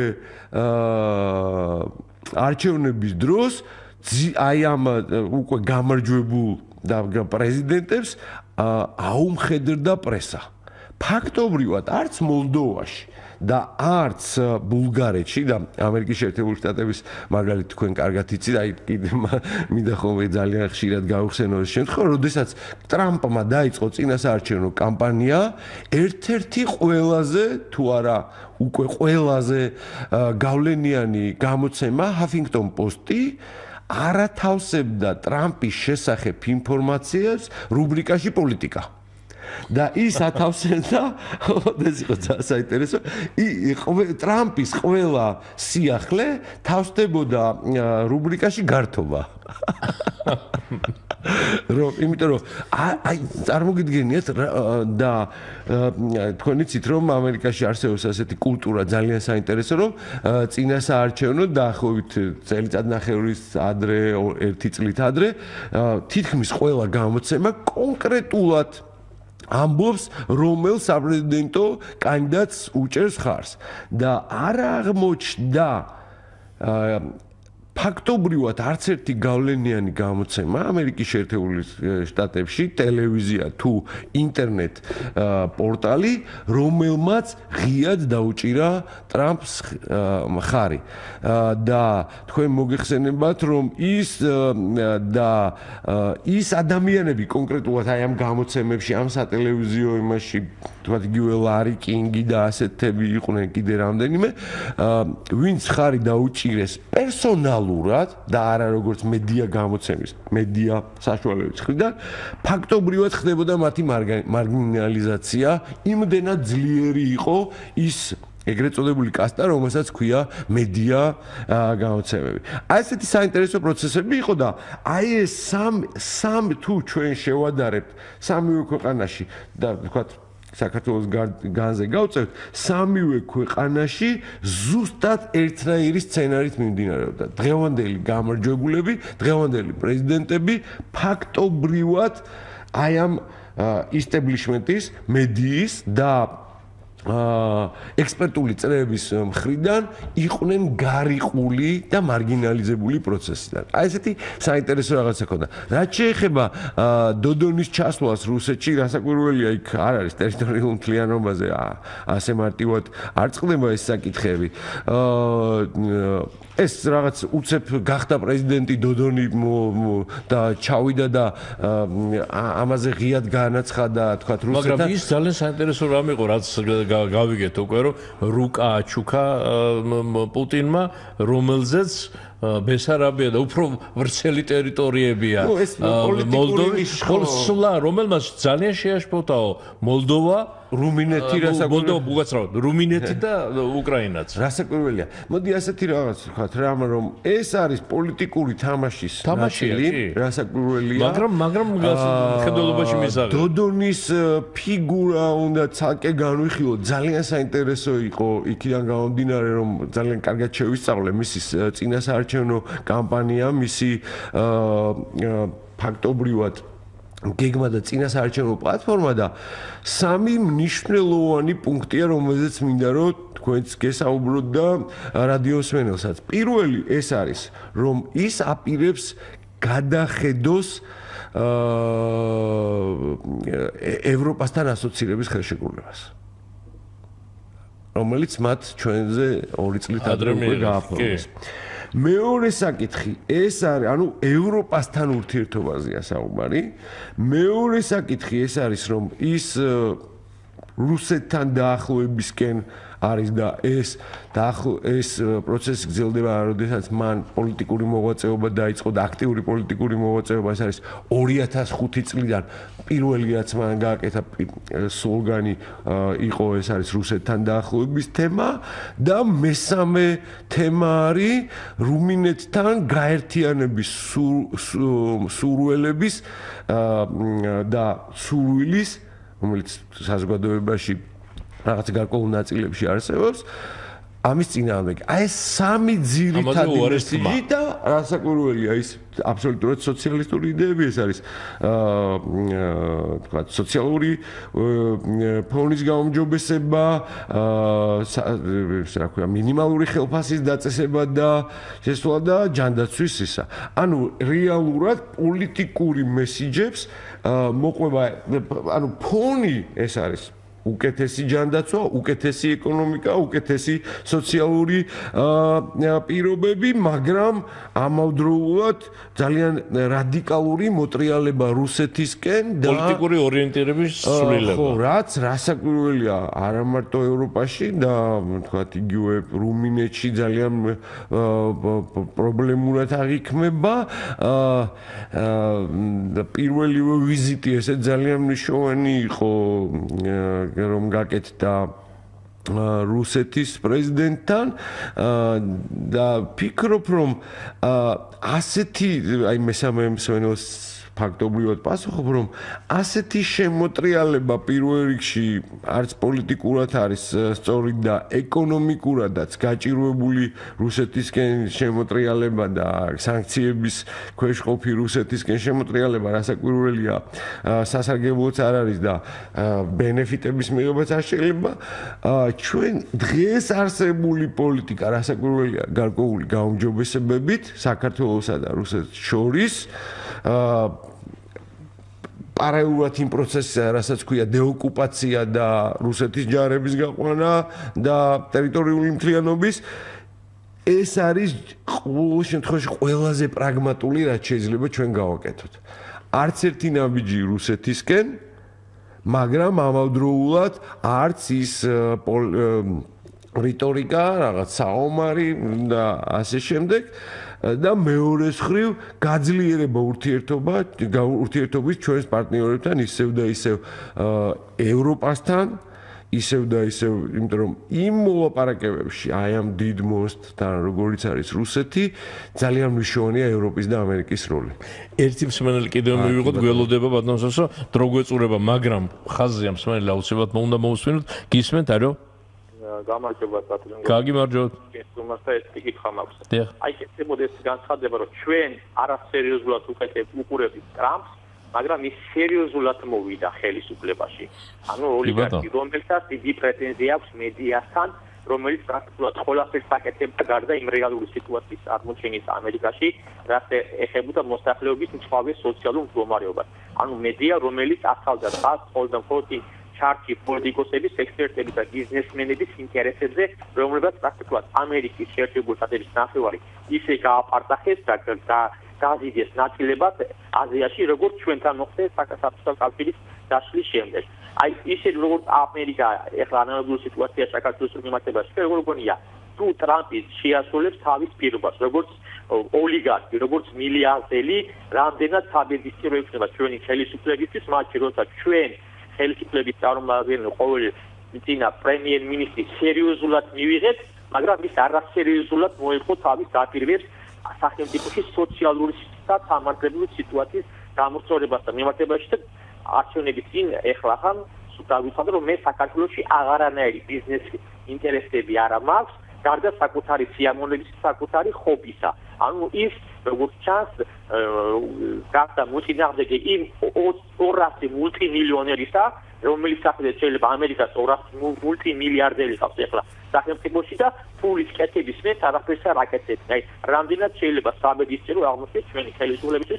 არჩევნების დროს აი ამ უკვე გამარჯვებულ და პრეზიდენტებს აუმხედრდა პრესა. ფაქტობრივად არც მოლდოვაში და არც ბულგარეთში და ამერიკის შეერთებული შტატების მაგალითად თქვენ კარგად იცით, აი კიდე მინდა ხოლმე ძალიან ხშირად გავხსენო ეს შემთხვევა, როდესაც ტრამპმა დაიწყო წინასაარჩევნო კამპანია, ერთ-ერთი ყველაზე თუ არა უკვე ყველაზე გავლენიანი გამოცემა Huffington Post-ი არათავსებდა ტრამპის შესახებ ინფორმაციას რუბრიკაში პოლიტიკა. და ის ათავსებდა, ეს იყო საინტერესო, ტრამპის ყველა სიახლე თავსდებოდა რუბრიკაში გართობა. იმიტომ რომ აი წარმოგიდგენიათ და თქვენ იცით რომ ამერიკაში არსებობს ასეთი კულტურა ძალიან საინტერესო რომ წინასაარჩევნო დაახლოებით წელიწადნახევრის ადრე, 1 წლით ადრე თითქმის ყველა გამოცემა კონკრეტულად ამბობს რომელ საპრეზიდენტო კანდიდატს უჭერს ხარს და არ აღმოჩნდა ფაქტობრივად არც ერთი გავლენიანი გამოცემა ამერიკის შეერთებული შტატებში, ტელევიზია თუ ინტერნეტ პორტალი, რომელმაც ღიად დაუჭირა ტრამპს მხარი. და თქვენ მოგეხსენებათ, რომ ის ადამიანები კონკრეტულად აი ამ გამოცემებში, ამ სატელევიზიო იმაში, თქვათ იგივე ლარი კინგი და ასეთები იყვნენ კიდე რამდენიმე, ვინც ხარი დაუჭირეს პერსონალურად და არა როგორც მედია გამოცემის, მედია საშუალებების მხრიდან, ფაქტობრივად ხდებოდა მათი მარგინალიზაცია, იმდენად ძლიერი იყო ის ეგრეთ წოდებული კასტა, რომელსაც ქვია მედია გამოცემები. აი ესეთი საინტერესო პროცესები იყო და აი ეს სამ თუ ჩვენ შევადარებთ სამივე ქვეყანაში და თქვათ საქართველოს განზე გავწევთ, სამივე ქვეყანაში ზუსტად ერთნაირი სცენარით მიმდინარეობდა. დღევანდელი გამარჯვებულები, დღევანდელი პრეზიდენტები ფაქტობრივად აი ამ establishment-ის, მედიის და ექსპერტული წრეების მხრიდან იყვნენ გარიყული და მარგინალიზებული პროცესიდან. აი ესეთი საინტერესო რაღაცა ქონდა. რაც შეეხება დოდონის ჩასვლას რუსეთში, რასაკვირველია, იქ არ არის ტერიტორიულ მთლიანობაზე ასე მარტივად არ წყდება ეს საკითხები. ეს რაღაც უცებ გახდა პრეზიდენტი დოდონი და ჩავიდა და ამაზე ღიად განაცხადა, თქვათ რუსეთთან. მაგრამ ის ძალიან საინტერესო რამ იყო, რაც გავიგეთ უკვე, რომ რუკა აჩუქა პუტინმა, რომელზეც ბესარაბია და უფრო ვრცელი ტერიტორიებია მოლდოვის ხოლმე, რომელმაც ძალიან შეაშფოთაო მოლდოვა, რუმინეთი, რუმინეთი და უკრაინაც. რასაკვირველია. მოდი ასეთი რაღაც ვთქვათ, რომ ეს არის პოლიტიკური თამაშის ნაწილი, რასაკვირველია. მაგრამ ხედველობაში მისაღები. დოდონის ფიგურა უნდა ცალკე განვიხილოთ, ძალიან საინტერესო იყო იქიდან გამომდინარე, რომ ძალიან კარგად შევისწავლე მისი წინასაარჩევნო კამპანია, მისი ფაქტობრივად გეგმა და წინასაარჩევნო პლატფორმა და სამი მნიშვნელოვანი პუნქტია, რომელზეც მინდა რომ თქვენც გესაუბროთ და რადიოსმენელსაც. პირველი ეს არის, რომ ის აპირებს გადახედოს ევროპასთან ასოცირების ხელშეკრულებას, რომელიც მათ ჩვენზე 2 წლით ადრე გააფორმეს. მეორე საკითხი ეს არის, ანუ ევროპასთან ურთიერთობაზეა საუბარი. მეორე საკითხი ეს არის, რომ ის რუსეთთან დაახლოებისკენ არის და ეს პროცესი გრძელდება, როდესაც მან პოლიტიკური მოღვაწეობა დაიწყო და აქტიური პოლიტიკური მოღვაწეობა ეს არის 2005 წლიდან პირველი რაც მან გააკეთა სლოგანი იყო ეს არის რუსეთთან დაახლოების თემა და მესამე თემა არის რუმინეთთან გაერთიანების სურვილების და სურვილის, რომელიც საზოგადოებაში რაღაც გარკვეულ ნაწილებში არსებობს, ამის წინააღმდეგ. აი ეს სამი ძირითადი მესიჯი და რასაკვირველია ის აბსოლუტურად სოციალისტური იდეები ეს არის თქვა სოციალური ფონის გაუმჯობესება, რა ქვია, მინიმალური ხელფასის დაწესება და შესვლა და ჯანდაცვის ისა. ანუ რეალურად პოლიტიკური მესიჯებს მოყვება, ანუ ფონი ეს არის უკეთესი ჯანდაცვა, უკეთესი ეკონომიკა, უკეთესი სოციალური პირობები, მაგრამ ამავდროულად ძალიან რადიკალური მოტრიალება რუსეთისკენ და პოლიტიკური ორიენტირების ცვლილება. ხო, რაც რასაკვირველია არა მარტო ევროპაში და თქვათ იგივე რუმინეთში ძალიან პრობლემურად აღიქმება. პირველივე ვიზიტი ესე ძალიან მნიშვნელოვანი იყო რომ გაკეთდა რუსეთის პრეზიდენტთან და ფიქრობ რომ ასეთი აი მესამე მსვენელს ფაქტობრივად პასუხობ რომ ასეთი შემოტრიალება პირველ რიგში არც პოლიტიკურად არის სწორი და ეკონომიკურადაც გაჭირვებული რუსეთისკენ შემოტრიალება და სანქციების ქვეშ ყოფი რუსეთისკენ შემოტრიალება რასაკვირველია სასარგებლოც არ არის და ბენეფიტების მიღებაც არ შეიძლება ჩვენ დღეს არსებული პოლიტიკა რასაკვირველია გარკვეული გაუმჯობესებებით საქართველოსა და რუსეთს შორის პარალელურად იმ პროცესს, რასაც ქვია დეოკუპაცია და რუსეთის ჯარების გაყვანა და ტერიტორიული მთლიანობის, ეს არის ყოველ შემთხვევაში ყველაზე პრაგმატული, რაც შეიძლება ჩვენ გავაკეთოთ. არც ერთი ნაბიჯი რუსეთისკენ, მაგრამ ამავდროულად არც ის რიტორიკა, რაღაც საომარი და ასე შემდეგ. და მეორეს მხრივ გაძლიერება ურთიერთობის ჩვენს პარტნიორებთან ისევ და ისევ ევროპასთან ისევ და ისევ იმიტომ რომ იმ მოლაპარაკებებში აი ამ დიდ მონსტრთან როგორიც არის რუსეთი ძალიან მნიშვნელოვანია ევროპის და ამერიკის როლი. ერთი მსმენელი კიდევ მივიღოთ გველოდება ბატონ სოსო დრო გვეწურება მაგრამ ხაზზე მსმენელი აუცილებლად უნდა მოусვინოთ გისმენთ არო გამარჯობა ბატონო. გაგიმარჯობთ. გესმასთან ეს კითხვა მაქვს. დიახ. აი ეს განცხადება რომ ჩვენ არასერიოზულად უყურებით ტრამპს, მაგრამ ის სერიოზულად მოვიდა ხელისუფლებაში. ანუ ოლიგარქი რომელსაც დიდი პრეტენზია აქვს მედიასთან, რომელიც პრაქტიკულად ყველაფერს აკეთებდა გარდა იმ რეალური სიტუაციის აღმოჩენის ამერიკაში, რაც ეხებოდა მოსახლეობის მწვავე სოციალურ მდგომარეობას. ანუ მედია, რომელიც ასხავდა ხალხს ყოველდღიურად ჩარტი პოლიტიკოსების, ექსპერტების და ბიზნესმენების ინტერესებზე, რომლებსაც პრაქტიკულად ამერიკის შეერთებული შტატების ნახევარი ისე გააპარტახეს და გაზიდეს ნაწილებად აზიაში, როგორც ჩვენთან მოხდა საქართველოს კავშირის დაშლის შემდეგ. აი ისე როგორც ამერიკა ეხლა ანალოგიურ სიტუაციას საქართველოს მიმართებაში, როგორ გონია, თუ ტრამპი შეასრულებს თავის პირობას, როგორც ოლიგარქი, როგორც მილიარდელი, რამდენად საბედისწერო იქნება ჩვენი ხელისუფლებისთვის, მაშინ როცა ჩვენ ხელისუფლების წარმომადგენელი ყოველ წინა პრემიერ-მინისტრი სერიოზულად მივიღეთ, მაგრამ ის არასერიოზულად მოეწყო თავის დაპირებებს სახელმწიფოში სოციალური და სამართლებრივი სიტუაციის გამოსწორებას და მიმართებაში და არჩევნების წინ ეხლა ხან დავიწყოთ რომ მე საქართველოში აღარანაირი ბიზნეს ინტერესები არა მაქვს, გარდა საკუთარი სიამოვნების, საკუთარი ხობისა. ანუ ის როგორც ჩანს გახდა მოწინააღმდეგე იმ 200 მულტიმილიონერისა, რომელიც სახელმწიფო შეიძლება ამერიკას 200 მულტიმილიარდელი ყავს ეხლა სახელმწიფოში და ფულის კეთების მე არაფერს არ აკეთებს. აი, რამდენად შეიძლება საბედისწერო აღმოჩნდეს ჩვენი ხელისუფლებისთვის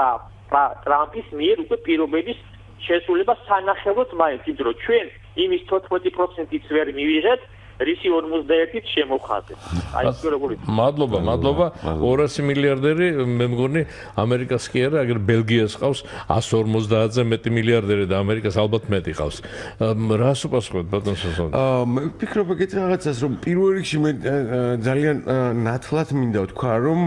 ტრამპის მიერ უკვე პირობების შესრულება სანახევროდ მაინც, იმიტომ რომ ჩვენ იმის 14%-იც ვერ მივიღეთ, რისი 51-ით შემოვხაზეთ. აი ეს როგორი. მადლობა, 200 მილიარდერი მე მგონი ამერიკას კი არა, აგერ ბელგიას ყავს 150-ზე მეტი მილიარდერი და ამერიკას ალბათ მეტი ყავს. რას უპასუხებთ ბატონ სოსონი? მე ვფიქრობ ეგეთ რაღაცას, რომ პირველ რიგში მე ძალიან ნათლად მინდა ვთქვა, რომ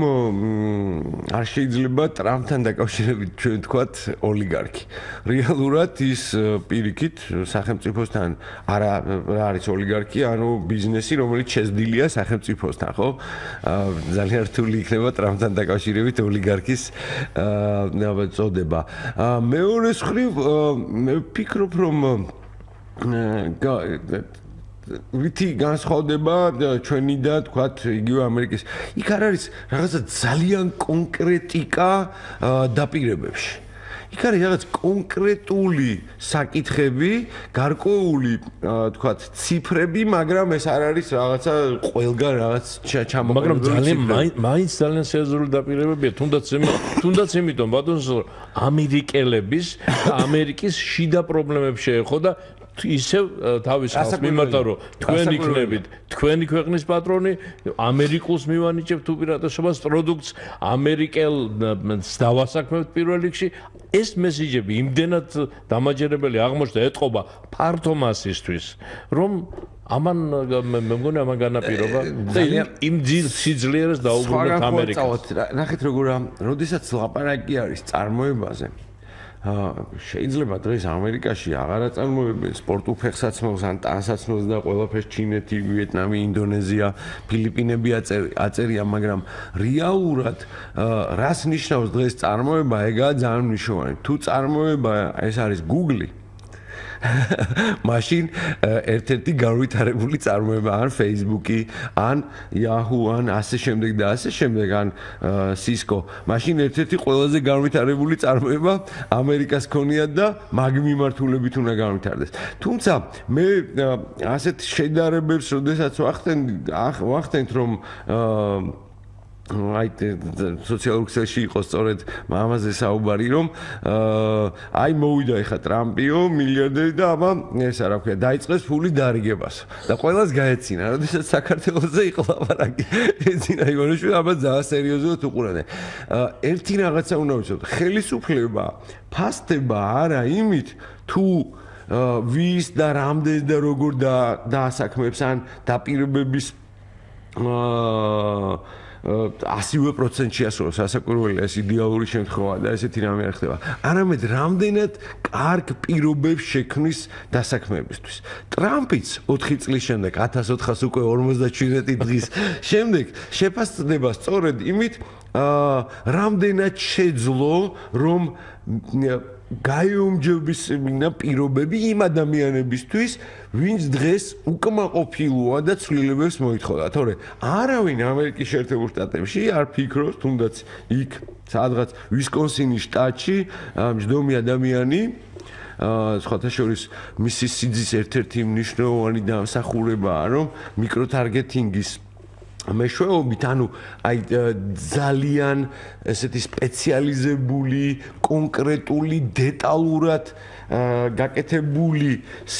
არ შეიძლება ტრამპთან დაკავშირებით ჩვენ ვთქვათ ოლიგარქი. რეალურად ის პირიქით სახელმწიფოსთან არა არის ოლიგარქი, ანუ ბიზნესი, რომელიც შეზდილია სახელმწიფოსთან, ხო? ძალიან რთული იქნება ტრამპთან დაკავშირებით ოლიგარქის წოდება. მეორეს მხრივ მე ვფიქრობ, რომ ვითი განსხვავდება ჩვენი და თქვათ იგივე ამერიკის. იქ არ არის რაღაცა ძალიან კონკრეტიკა დაპირებებში. იქ არის რაღაც კონკრეტული საკითხები, გარკვეული თქვათ ციფრები, მაგრამ ეს არ არის რაღაცა ყველგან რაღაც ჩამოყალიბებული. მაგრამ მაინც ძალიან სერიოზული დაპირებებია, თუნდაც იმიტომ ბატონო ამერიკელების და ამერიკის შიდა პრობლემებს შეეხო და ისევ თავის ხალხს მიმართა რომ თქვენ იქნებით თქვენი ქვეყნის პატრონი ამერიკულს მივანიჭებთ უპირატესობას პროდუქტს ამერიკელს დავასაქმებთ პირველ რიგში ეს მესიჯები იმდენად დამაჯერებელი აღმოჩნდა ეთყობა ფართო მასისთვის რომ ამან მე მგონი ამან განაპირობა და იმ სიძლიერეს დაუბრუნდათ ამერიკას ნახეთ როგორ როდესაც ლაპარაკი არის წარმოებაზე შეიძლება დღეს ამერიკაში აღარ აწარმოებენ სპორტულ ფეხსაცმელს ან ტანსაცმელს და ყველაფერს ჩინეთი, ვიეტნამი, ინდონეზია, ფილიპინები აწერია, მაგრამ რეალურად რას ნიშნავს დღეს წარმოება, ეგაა ძალიან მნიშვნელოვანი. თუ წარმოება ეს არის Google მაშინ ერთ-ერთი განვითარებული წარმოება ან Facebook-ი, ან Yahoo, ან ასე შემდეგ და ასე შემდეგ, ან Cisco. მაშინ ერთ-ერთი ყველაზე განვითარებული წარმოება ამერიკას ქონიათ და მაგ მიმართულებით უნდა განვითარდეს. თუმცა მე ასეთ შედარებებს, როდესაც ვახდენთ, რომ აი სოციალურ ქსელში იყო სწორედ ამაზე საუბარი რომ აი მოვიდა ეხა ტრამპიო მილიარდერი და აბა ეს რა ქვია დაიწყეს ფულის დარიგებას და ყველას გაეცინა როდესაც საქართველოსზე იყო ლაპარაკი ეცინა ივანიშვილი აბა ძალიან სერიოზულად უყურებდნენ ერთი რაღაცა უნდა ვიცოდეთ ხელისუფლება ფასდება არა იმით თუ ვის და რამდენ და როგორ დაასაქმებს ან დაპირებების 100%-ში ასრულებს სასაკვირველია ეს იდეალური შემთხვევა და ესეთი რამე არ ხდება. არამედ რამდენად კარგ პირობებს შექმნის დასაქმებისთვის. ტრამპიც 4 წლის შემდეგ 1457 დღის შემდეგ შეფასდება სწორედ იმით რამდენად შეძლო რომ გაიუმჯობესებინა პირობები იმ ადამიანებისთვის, ვინც დღეს უკმაყოფილოა და ცვლილებებს მოითხოვდა. თორე არავინ ამერიკის შეერთებულ შტატებში არ ფიქრობს, თუნდაც იქ სადღაც ვისკონსინის შტატში მჯდომი ადამიანი სხვათა შორის მისი სიძის ერთ-ერთი მნიშვნელოვანი დამსახურებაა, რომ მიკროტარგეტინგის მეშვეობით, ანუ აი ძალიან ესეთი სპეციალიზებული, კონკრეტული, დეტალურად გაკეთებული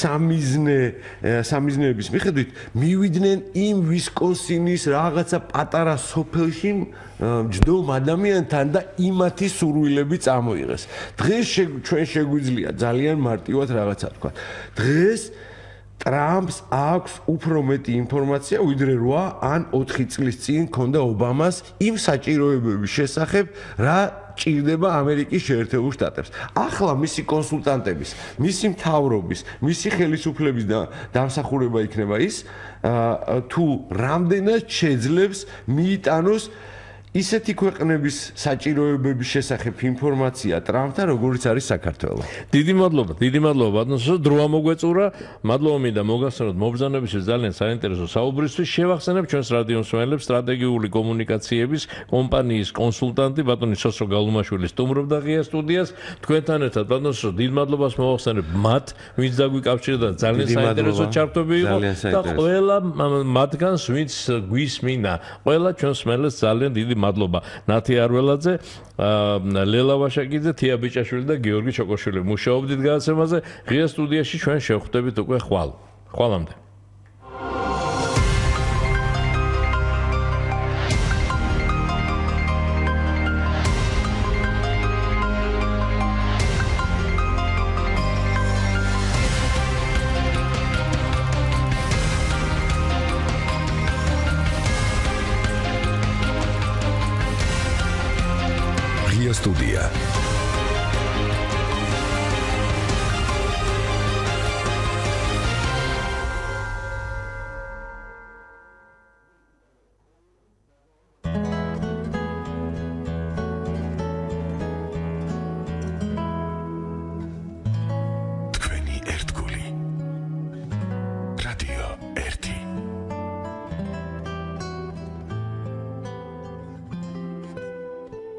სამიზნეების მიხედვით მივიდნენ იმ ვისკონსინის რაღაცა პატარა სოფელში მჯდომ ადამიანთან და იმათი სურვილები წამოიღეს. დღეს ჩვენ შეგვიძლია ძალიან მარტივად რაღაცა თქვა. დღეს ტრამპს აქვს უფრო მეტი ინფორმაცია ვიდრე 8 ან 4 წლის წინ ქონდა ობამას იმ საჭიროებების შესახებ, რა ჭირდება ამერიკის შეერთებულ შტატებს. ახლა მისი კონსულტანტების, მისი მთავრობის, მისი ხელისუფლების დამსახურება იქნება ის, თუ რამდენად შეძლებს მიიტანოს ისეთი ქვეყნების საჭიროებების შესახებ ინფორმაცია ტრამპთან, როგორც არის საქართველო. დიდი მადლობა ბატონო, დრო მოგვეწურა. მადლობა მინდა მოგახსენოთ მობრძანებისთვის ძალიან საინტერესო საუბრისთვის. შევახსენებ ჩვენს რადიო მსმენელებს სტრატეგიული კომუნიკაციების კომპანიის კონსულტანტი ბატონი სოსრო გალუმაშვილი სტუმრობდა ღია სტუდიას. თქვენთან ერთად ბატონო სოსრო დიდ მადლობას მოვახსენებ მათ, ვინც დაგვიკავშირდა ძალიან საინტერესო ჩართვები იყო და ყველა მათგანს ვინც გვისმინა. ყველა ჩვენს მსმენელს ძალიან დიდი მადლობა ნათი არველაძე, ლელა ვაშაკიძე, თია ბიჭაშვილი და გიორგი ჩოკოშვილი. მუშაობდით გადაცემაზე. ღია სტუდიაში ჩვენ შევხვდებით უკვე ხვალ. ხვალამდე. Студия. Თქვენი ერთგული. რადიო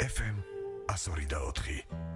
FM 102.4